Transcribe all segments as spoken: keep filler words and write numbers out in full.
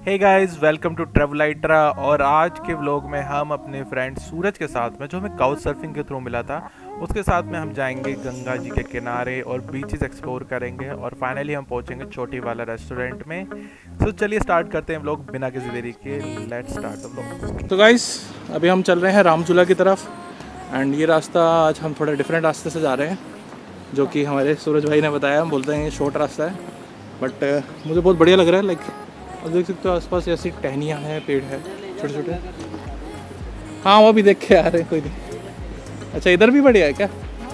Hey guys, welcome to ट्रेवलाइट्रा। और आज के व्लॉग में हम अपने फ्रेंड सूरज के साथ में, जो हमें काउच सर्फिंग के थ्रू मिला था, उसके साथ में हम जाएंगे गंगा जी के किनारे और बीचेस एक्सप्लोर करेंगे और फाइनली हम पहुंचेंगे छोटी वाला रेस्टोरेंट में। तो चलिए स्टार्ट करते हैं व्लॉग बिना किसी देरी के। Let's start the vlog. तो गाइस अभी हम चल रहे हैं रामझूला की तरफ एंड ये रास्ता आज हम थोड़ा डिफरेंट रास्ते से जा रहे हैं, जो कि हमारे सूरज भाई ने बताया। हम बोलते हैं ये शॉर्ट रास्ता है, बट uh, मुझे बहुत बढ़िया लग रहा है। लाइक आप देख सकते हो आसपास ऐसी टहनियाँ हैं, पेड़ है छोटे छोटे। हाँ वो भी देख के आ रहे हैं, कोई नहीं। अच्छा इधर भी बढ़िया है क्या?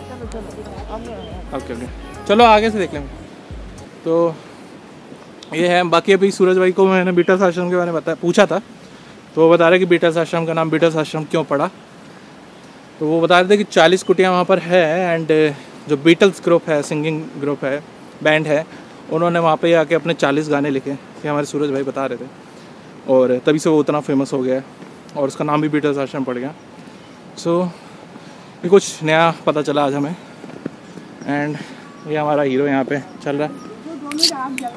ओके ओके चलो आगे से देख लेंगे। तो ये है। बाकी अभी सूरज भाई को मैंने बीटल्स आश्रम के बारे में बताया पूछा था, तो वो बता रहे कि बीटल्स आश्रम का नाम बीटल्स आश्रम क्यों पड़ा। तो वो बता रहे थे कि चालीस कुटियाँ वहाँ पर है एंड जो बीटल्स ग्रुप है, सिंगिंग ग्रुप है, बैंड है, उन्होंने वहाँ पे आके अपने चालीस गाने लिखे, ये हमारे सूरज भाई बता रहे थे। और तभी से वो उतना फेमस हो गया है और उसका नाम भी बीटल्स आश्रम पड़ गया। सो ये कुछ नया पता चला आज हमें। एंड ये हमारा हीरो यहाँ पे चल रहा है।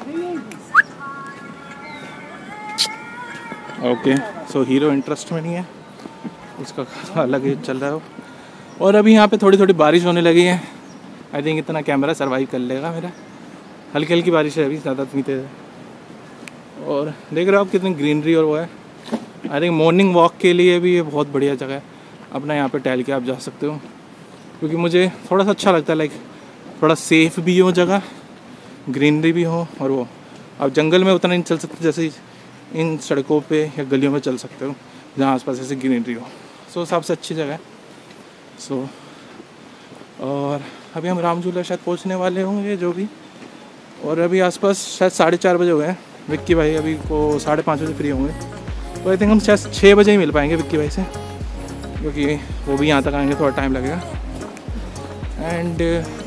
ओके सो हीरो इंटरेस्ट में नहीं है, उसका अलग ही चल रहा है। और अभी यहाँ पे थोड़ी थोड़ी बारिश होने लगी है। आई थिंक इतना कैमरा सर्वाइव कर लेगा मेरा। हल्की हल्की बारिश है अभी, ज़्यादा नहीं तेज़ है। और देख रहे हो आप कितनी ग्रीनरी और वो है। आई थिंक मॉर्निंग वॉक के लिए भी ये बहुत बढ़िया जगह है। अपना यहाँ पे टहल के आप जा सकते हो, क्योंकि मुझे थोड़ा सा अच्छा लगता है। लाइक थोड़ा सेफ भी हो जगह, ग्रीनरी भी हो, और वो आप जंगल में उतना नहीं चल सकते जैसे इन सड़कों पे या गलियों में चल सकते हो जहाँ आसपास ऐसे ग्रीनरी हो। सो सबसे अच्छी जगह है। सो और अभी हम रामझूला शायद पहुँचने वाले होंगे जो भी। और अभी आसपास शायद साढ़े चार बजे हो गए हैं। विक्की भाई अभी को साढ़े पाँच बजे फ्री होंगे, तो आई थिंक हम शायद छः बजे ही मिल पाएंगे विक्की भाई से, क्योंकि वो भी यहाँ तक आएंगे, थोड़ा टाइम लगेगा। एंड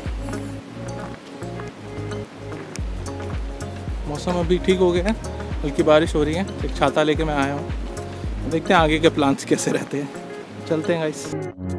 मौसम अभी ठीक हो गया है, हल्की बारिश हो रही है। एक छाता लेके मैं आया हूँ। देखते हैं आगे के प्लान्स कैसे रहते हैं। चलते हैं गाइस।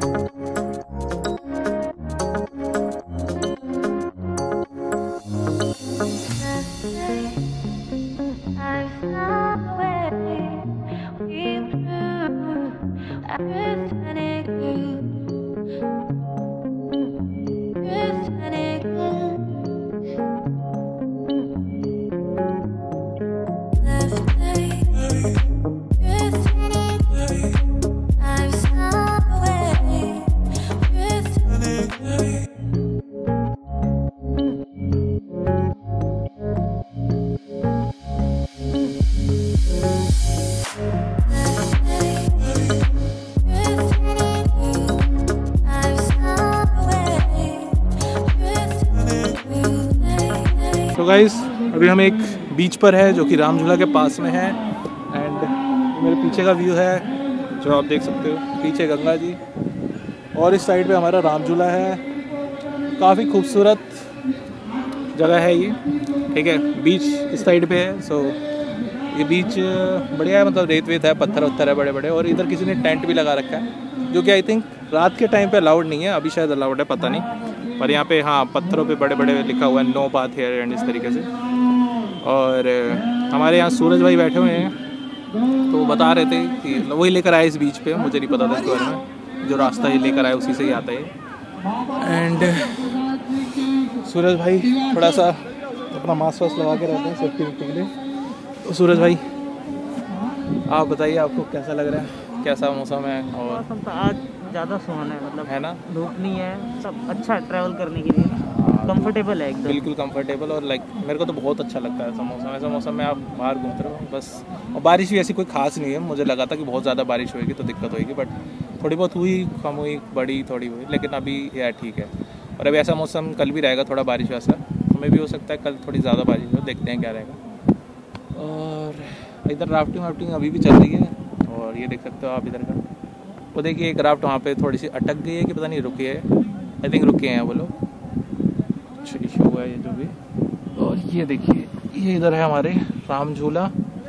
तो गाइस अभी हम एक बीच पर है जो कि रामझूला के पास में है। एंड मेरे पीछे का व्यू है जो आप देख सकते हो, पीछे गंगा जी और इस साइड पे हमारा रामझूला है। काफ़ी खूबसूरत जगह है ये, ठीक है। बीच इस साइड पे है। सो ये बीच बढ़िया है, मतलब रेत वेत है, पत्थर वत्थर है बड़े बड़े। और इधर किसी ने टेंट भी लगा रखा है, जो कि आई थिंक रात के टाइम पे अलाउड नहीं है, अभी शायद अलाउड है, पता नहीं। पर यहाँ पे हाँ पत्थरों पे बड़े बड़े लिखा हुआ है नो बाथ हेयर एंड इस तरीके से। और हमारे यहाँ सूरज भाई बैठे हुए हैं, तो वो बता रहे थे कि वही लेकर आए इस बीच पे। मुझे नहीं पता था इसके बारे में, जो रास्ता ये लेकर आए उसी से ही आता है। एंड सूरज भाई थोड़ा सा अपना मास्क वास्क लगा के रहते हैं सेफ्टी वेफ्टी के लिए। तो सूरज भाई आप बताइए, आपको कैसा लग रहा है, कैसा मौसम है? और मौसम तो आज ज़्यादा सुहाना है, मतलब है ना, धूप नहीं है, सब अच्छा है ट्रैवल करने के लिए, कंफर्टेबल है एकदम। बिल्कुल कंफर्टेबल। और लाइक मेरे को तो बहुत अच्छा लगता है ऐसा मौसम। ऐसा मौसम में आप बाहर घूमते रहो बस। और बारिश भी ऐसी कोई खास नहीं है। मुझे लगा था कि बहुत ज़्यादा बारिश होगी तो दिक्कत होगी, बट थोड़ी बहुत हुई, कम हुई, बड़ी थोड़ी हुई, लेकिन अभी यह ठीक है। और अभी ऐसा मौसम कल भी रहेगा, थोड़ा बारिश वैसा हमें भी हो सकता है, कल थोड़ी ज़्यादा बारिश हो, देखते हैं क्या रहेगा। और इधर राफ्टिंग वाफ्टिंग अभी भी चल रही है। और ये देख सकते हो आप इधर का, वो देखिए एक राफ्ट वहाँ पे थोड़ी सी अटक गई है कि पता नहीं रुकी है। आई थिंक रुके हैं वो लोग, कुछ इशू हुआ है ये जो भी। और ये देखिए ये इधर है हमारे रामझूला,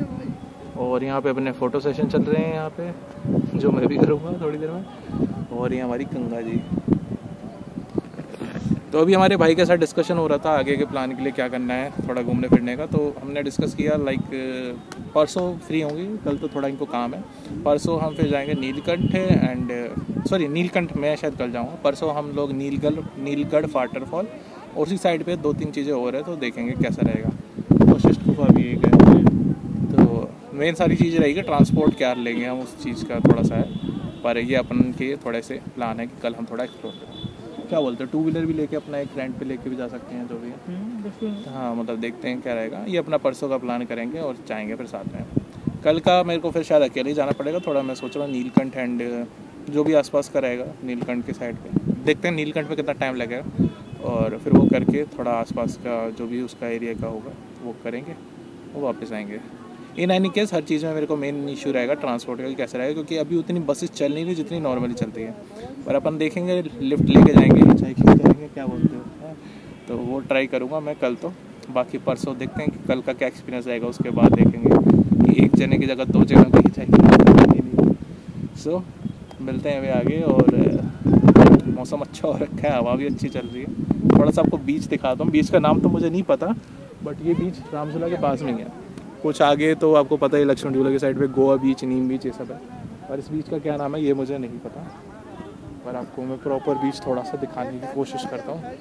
और यहाँ पे अपने फ़ोटो सेशन चल रहे हैं यहाँ पे, जो मैं भी करूँगा थोड़ी देर में। और ये हमारी गंगा जी। तो अभी हमारे भाई के साथ डिस्कशन हो रहा था आगे के प्लान के लिए क्या करना है, थोड़ा घूमने फिरने का। तो हमने डिस्कस किया लाइक परसों फ्री होंगी, कल तो थोड़ा इनको काम है। परसों हम फिर जाएंगे नीलकंठ एंड सॉरी नीलकंठ मैं शायद कल जाऊँगा। परसों हम लोग नीलगढ़ नीलगढ़ वाटरफॉल और उसी साइड पे दो तीन चीज़ें और है, तो देखेंगे कैसा रहेगा। वशिष्ठ गुफा भी एक है, तो मेन सारी चीज़ रहेगी। ट्रांसपोर्ट क्या लेंगे हम उस चीज़ का थोड़ा सा है, पर ये अपन के थोड़े से प्लान है कि कल हम थोड़ा एक्सप्लोर करें। क्या बोलते हैं, टू व्हीलर भी लेके अपना एक रेंट पे लेके भी जा सकते हैं, जो भी है। हाँ मतलब देखते हैं क्या रहेगा। ये अपना परसों का प्लान करेंगे और जाएंगे फिर साथ में। कल का मेरे को फिर शायद अकेले ही जाना पड़ेगा थोड़ा। मैं सोच रहा हूँ नीलकंठ एंड जो भी आसपास का रहेगा नीलकंठ के साइड पे, देखते हैं नीलकंठ में कितना टाइम लगेगा, और फिर वो करके थोड़ा आसपास का जो भी उसका एरिया का होगा वो करेंगे, वो वापस आएंगे। इन एनी केस हर चीज़ में मेरे को मेन इशू रहेगा ट्रांसपोर्ट का, कैसा रहेगा, क्योंकि अभी उतनी बसेस चल नहीं रही जितनी नॉर्मली चलती है। पर अपन देखेंगे, लिफ्ट लेके जाएंगे, चाहे खींच जाएंगे, क्या बोलते हो, तो वो ट्राई करूँगा मैं कल। तो बाकी परसों देखते हैं कि कल का क्या एक्सपीरियंस रहेगा, उसके बाद देखेंगे कि एक जने की जगह दो जगह कहीं चाहिए। सो मिलते हैं अभी आगे। और मौसम अच्छा हो रखा है, हवा भी अच्छी चल रही है। थोड़ा सा आपको बीच दिखाता हूँ। बीच का नाम तो मुझे नहीं पता, बट ये बीच रामझूला के पास में ही है। कुछ आगे तो आपको पता ही लक्ष्मण झूला की साइड पे गोवा बीच, नीम बीच, ये सब है। और इस बीच का क्या नाम है ये मुझे नहीं पता, पर आपको मैं प्रॉपर बीच थोड़ा सा दिखाने की कोशिश करता हूँ।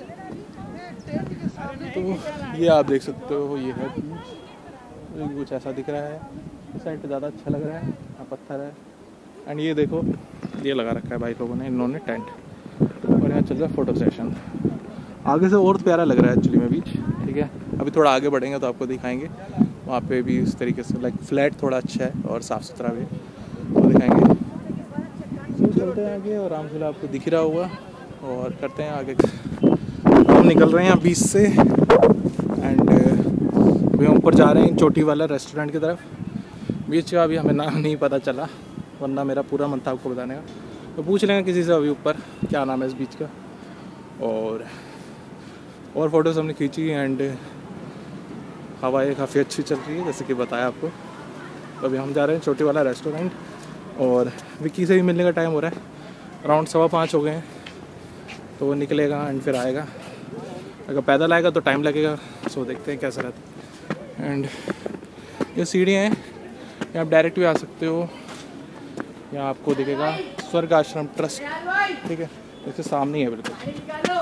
तो ये आप देख सकते हो, ये है बीच, कुछ ऐसा दिख रहा है। इस साइड पे ज़्यादा अच्छा लग रहा है, यहाँ पत्थर है। एंड ये देखो, ये लगा रखा है भाई लोगों ने, इन्होंने टेंट, और यहाँ चल रहा है फोटो सेशन। आगे से और प्यारा लग रहा है एक्चुअली में बीच। ठीक है, अभी थोड़ा आगे बढ़ेंगे तो आपको दिखाएंगे। वहाँ पे भी इस तरीके से लाइक फ्लैट थोड़ा अच्छा है और साफ़ सुथरा भी, तो दिखाएंगे। तो चलते हैं आगे, और रामझूला आपको दिख रहा होगा, और करते हैं आगे। हम निकल रहे हैं यहाँ बीच से, एंड अभी हम ऊपर जा रहे हैं चोटी वाला रेस्टोरेंट की तरफ। बीच का अभी हमें नाम नहीं पता चला, वरना मेरा पूरा मन था आपको बताने का। तो पूछ लेंगे किसी से अभी ऊपर क्या नाम है इस बीच का। और और फोटोज़ हमने खींची, एंड हवाएं काफ़ी अच्छी चल रही है जैसे कि बताया आपको। तो अभी हम जा रहे हैं चोटी वाला रेस्टोरेंट, और विक्की से भी मिलने का टाइम हो रहा है। अराउंड सवा पाँच हो गए हैं, तो वो निकलेगा एंड फिर आएगा। अगर पैदल आएगा तो टाइम लगेगा, सो देखते हैं कैसा रहता है। एंड ये सीढ़ियाँ हैं, यहाँ आप डायरेक्ट भी आ सकते हो। यहाँ आपको दिखेगा स्वर्ग आश्रम ट्रस्ट, ठीक है, इसके सामने ही है बिल्कुल।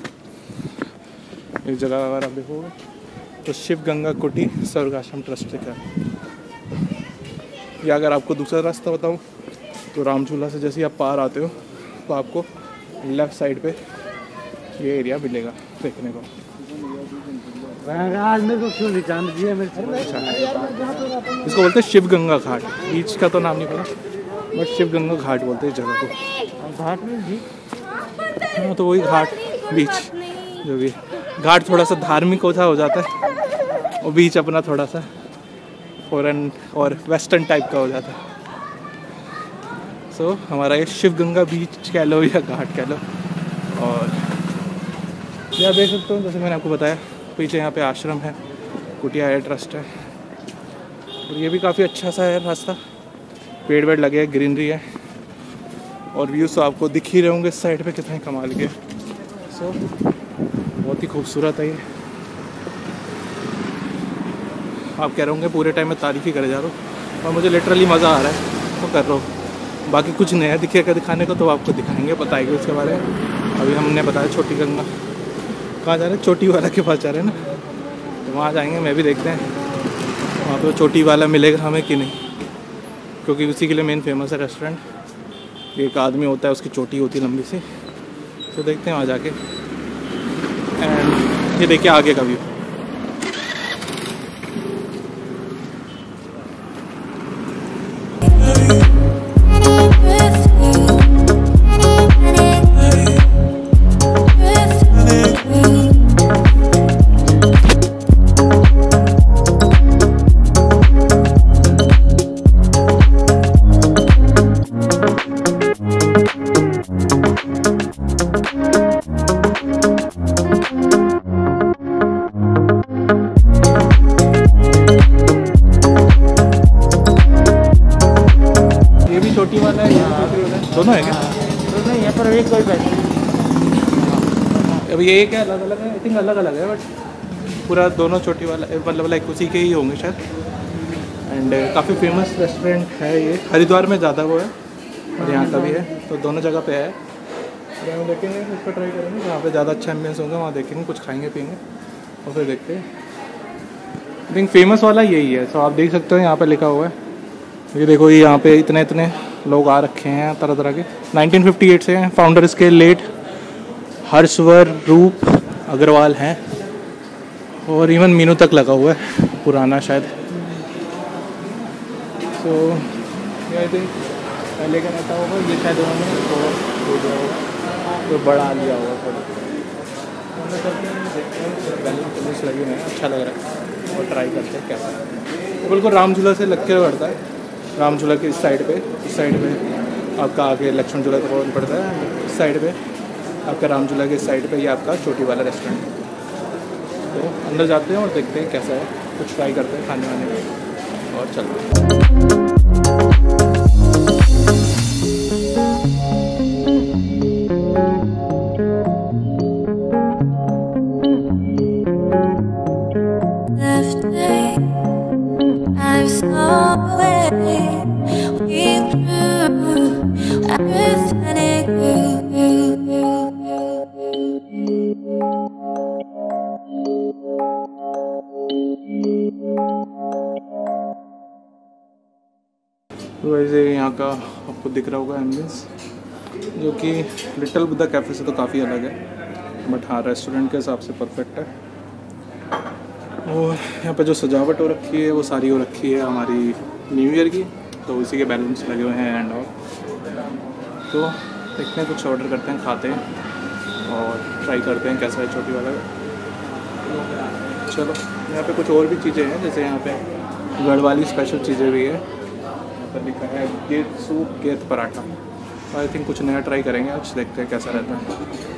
इस जगह अगर आप देखोगे तो शिव गंगा कुटी स्वर्ग आश्रम ट्रस्ट लिखा है। या अगर आपको दूसरा रास्ता बताऊँ तो रामझूला से जैसे ही आप पार आते हो तो आपको लेफ़्ट साइड पे ये एरिया मिलेगा देखने को। आज मेरे को क्यों निशान दिया मेरे से? इसको बोलते हैं शिव गंगा घाट। बीच का तो नाम नहीं पता, बट शिव गंगा घाट बोलते हैं इस जगह को। घाट में भी हाँ, तो वही घाट बीच जो भी घाट थोड़ा सा धार्मिक होता हो जाता है, और बीच अपना थोड़ा सा फॉरेन और वेस्टर्न टाइप का हो जाता है। सो so, हमारा ये शिव गंगा बीच कह लो या घाट कह लो। और यह देख सकते हो जैसे मैंने आपको बताया, पीछे यहाँ पे आश्रम है, कुटिया है, ट्रस्ट है। और ये भी काफ़ी अच्छा सा है रास्ता, पेड़ वेड़ लगे हैं, ग्रीनरी है, और व्यूज़ तो आपको दिख ही रहे होंगे इस साइड पे कितने कमाल के। सो so, बहुत ही खूबसूरत है ये। आप कह रहे होंगे पूरे टाइम में तारीफ़ ही करे जा रहा हूँ, और मुझे लिटरली मज़ा आ रहा है तो कर रहा हूँ। बाकी कुछ नया दिखेगा दिखाने को तो आपको दिखाएंगे, बताएंगे उसके बारे में। अभी हमने बताया छोटी गंगा, कहाँ जा रहे हैं, चोटी वाला के पास जा रहे हैं ना, तो वहाँ जाएंगे। मैं भी देखते हैं वहाँ पर चोटी वाला मिलेगा हमें कि नहीं, क्योंकि उसी के लिए मेन फेमस है रेस्टोरेंट। एक आदमी होता है, उसकी चोटी होती है लंबी सी, तो देखते हैं वहाँ जाके। एंड ये देखिए आगे का व्यू। दोनों है क्या? तो नहीं है, पर एक कोई पैसे अभी ये क्या अलग अलग है, आई थिंक अलग अलग है, बट पूरा दोनों चोटी वाला मतलब लाइक उसी के ही होंगे शायद। एंड काफ़ी फेमस रेस्टोरेंट है ये, हरिद्वार में ज़्यादा वो है और यहाँ का भी है, तो दोनों जगह पे है। तो हम देखेंगे, उसको ट्राई करेंगे, जहाँ पे ज़्यादा अच्छा एम्बियंस होगा वहाँ देखेंगे, कुछ खाएंगे पियेंगे और फिर देखते हैं। आई थिंक फेमस वाला यही है। सो आप देख सकते हो यहाँ पे लिखा हुआ है, ये देखो ये यहाँ पे इतने इतने लोग आ रखे हैं तरह तरह के। नाइनटीन फिफ्टी एट से हैं, फाउंडर इसके लेट हर्षवर रूप अग्रवाल हैं, और इवन मीनू तक लगा हुआ है, पुराना शायद। सो आई थिंक पहले का रहता होगा ये, शायद उन्होंने इसको दे दिया होगा तो बढ़ा लिया होगा थोड़ा। हमने करते हैं, देखते हैं, बैलून पुलिस लगी हुई है, अच्छा लग रहा है और ट्राई करते हैं कैसा है। तो बिल्कुल राम झूला से लग के पड़ता है, राम झूला के इस साइड पे, इस साइड पे आपका आगे लक्ष्मण झूला का कौन पड़ता है, इस साइड पे आपका राम झूला के इस साइड पे ये आपका चोटी वाला रेस्टोरेंट है। तो अंदर जाते हैं और देखते हैं कैसा है, कुछ ट्राई करते हैं खाने वाने में और चलते हैं। तो वैसे यहाँ का आपको दिख रहा होगा एम्बियंस, जो कि लिटिल बुद्धा कैफ़े से तो काफ़ी अलग है, बट हाँ रेस्टोरेंट के हिसाब से परफेक्ट है। और यहाँ पे जो सजावट हो रखी है वो सारी हो रखी है हमारी न्यू ईयर की, तो उसी के बैलून्स लगे हुए हैं एंड ऑल। तो देखते हैं, कुछ ऑर्डर करते हैं, खाते हैं और ट्राई करते हैं कैसा है छोटी वाला। चलो यहाँ पे कुछ और भी चीज़ें हैं, जैसे यहाँ पे गढ़वाली स्पेशल चीज़ें भी है, पर लिखा है get soup get paratha. I think कुछ नया ट्राई करेंगे आज, देखते हैं कैसा रहता है।